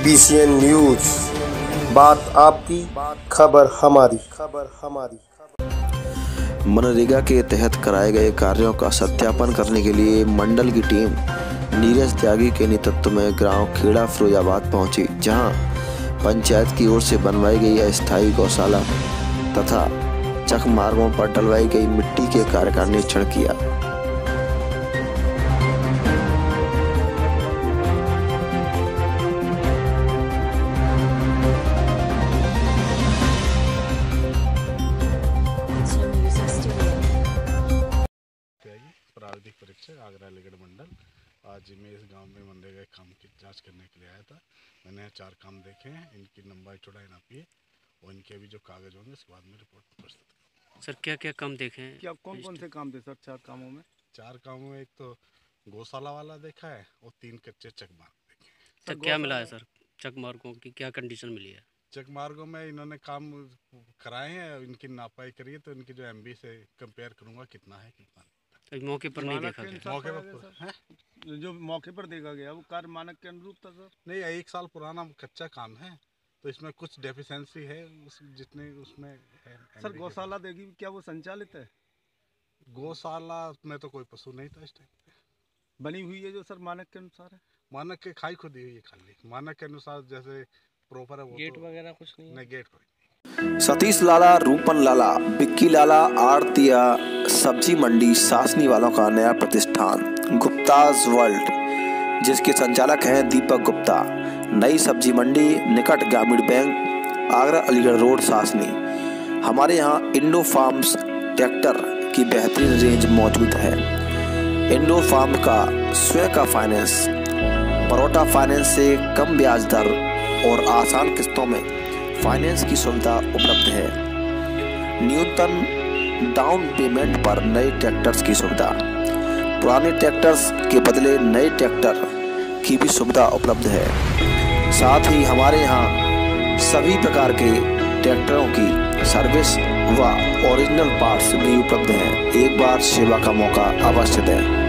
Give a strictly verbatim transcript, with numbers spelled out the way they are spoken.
B C N news, बात आपकी, खबर हमारी। खबर हमारी मनरेगा के तहत कराए गए कार्यों का सत्यापन करने के लिए मंडल की टीम नीरज त्यागी के नेतृत्व में ग्राम खेड़ा फिरोजाबाद पहुंची, जहां पंचायत की ओर से बनवाई गई अस्थायी गौशाला तथा चक मार्गों पर डलवाई गई मिट्टी के कार्य का निरीक्षण किया। प्रारंभिक परीक्षक आगरा अलीगढ़ मंडल। आज मैं इस गांव में मनरेगा के काम की जांच करने के लिए आया था। मैंने चार काम देखे हैं, इनकी लंबाई चौड़ाई नापी है और इनके भी जो कागज होंगे उसके बाद में रिपोर्ट प्रस्तुत करूँगा। सर क्या क्या काम देखे हैं? क्या कौन कौन से काम थे सर चार कामों में? चार कामों में एक तो गौशाला वाला देखा है और तीन कच्चे चक मार्ग देखे हैं। सर क्या मिला है सर? चक मार्गों की क्या कंडीशन मिली है? चक मार्गों में इन्होंने काम कराए हैं, इनकी नापाई करिए तो इनकी जो एम बी से कंपेयर करूँगा कितना है कितना नहीं। तो मौके पर नहीं देखा गया? मौके पर जो मौके पर देखा गया वो कार्य मानक के अनुरूप था सर? नहीं, एक साल पुराना कच्चा काम है तो इसमें कुछ डेफिशिएंसी है उस जितने उसमें है। सर गौशाला देखी, क्या वो संचालित है? गौशाला में तो कोई पशु नहीं था इस टाइम पे। बनी हुई है जो सर मानक के अनुसार है? मानक के खाई खुदी हुई है, खाली मानक के अनुसार जैसे प्रॉपर है वो। गेट तो वगैरह कुछ नहीं है? नहीं, गेट कोई। सतीश लाला, रूपन लाला, बिक्की लाला, आरतिया सब्जी मंडी सासनी वालों का नया प्रतिष्ठान गुप्ताज वर्ल्ड, जिसके संचालक हैं दीपक गुप्ता। नई सब्जी मंडी निकट ग्रामीण बैंक, आगरा अलीगढ़ रोड, सासनी। हमारे यहाँ इंडो फार्म्स ट्रैक्टर की बेहतरीन रेंज मौजूद है। इंडो फार्म का स्वयं का फाइनेंस, बरोडा फाइनेंस से कम ब्याज दर और आसान किस्तों में फाइनेंस की सुविधा उपलब्ध है। न्यूनतम डाउन पेमेंट पर नए ट्रैक्टर्स की सुविधा, पुराने ट्रैक्टर्स के बदले नए ट्रैक्टर की भी सुविधा उपलब्ध है। साथ ही हमारे यहाँ सभी प्रकार के ट्रैक्टरों की सर्विस व ओरिजिनल पार्ट्स भी उपलब्ध हैं। एक बार सेवा का मौका अवश्य दें।